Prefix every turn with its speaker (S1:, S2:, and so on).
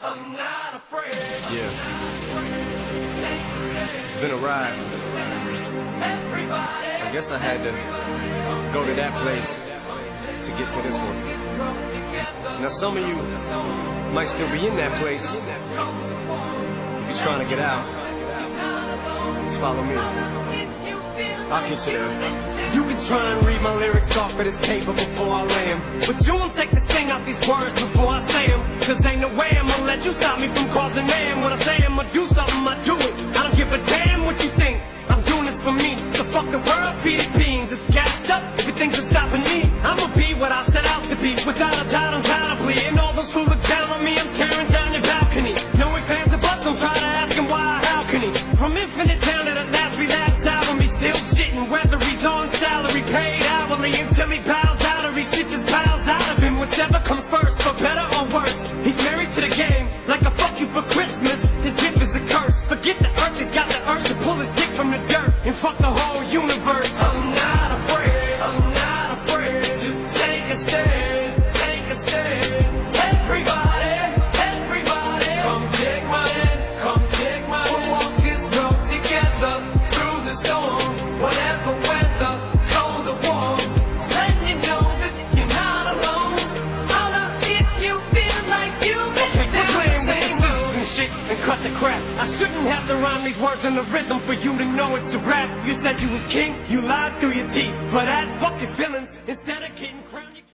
S1: I'm not afraid.
S2: Yeah. It's been a ride. I guess I had to go to that place to get to this one. Now some of you might still be in that place. If you're trying to get out, just follow me. I'll get you there.
S1: You can try and read my lyrics off of this paper before I lay 'em, but you won't take the sting out these words before I say 'em. Cause ain't no way I'm gonna let you stop me from causing mayhem. When I say I'm gonna do something, I do it. I don't give a damn what you think. I'm doing this for me, so fuck the world, feed it beans. It's gassed up, if you think it's stopping me, I'ma be what I set out to be, without a doubt, undoubtedly. And all those who look down on me, I'm tearing down your balcony. No ifs, ands, or buts, don't try to ask him why or how can he. From infinite down to the last relapse album, he's still shitting, whether he's on salary, paid hourly, until he bows out or he shit just bows out of him. Whichever comes first, for better or worse. He's married to the game, like a fuck you for Christmas. His gift is a curse. Forget the earth, he's got the urge to pull his dick from the dirt and fuck the whole universe. I'm not afraid, I'm not afraid to take a stand, take a stand. Everybody, everybody, come take my hand, come take my hand. We'll walk this road together through the storm, whatever weather, cold or warm. Just letting you know that you're not alone. Holla if you feel like you've been down the same road. And shit and cut the crap. I shouldn't have to rhyme these words in the rhythm for you to know it's a rap. You said you was king, you lied through your teeth. For that, fuck your feelings. Instead of getting crowned, you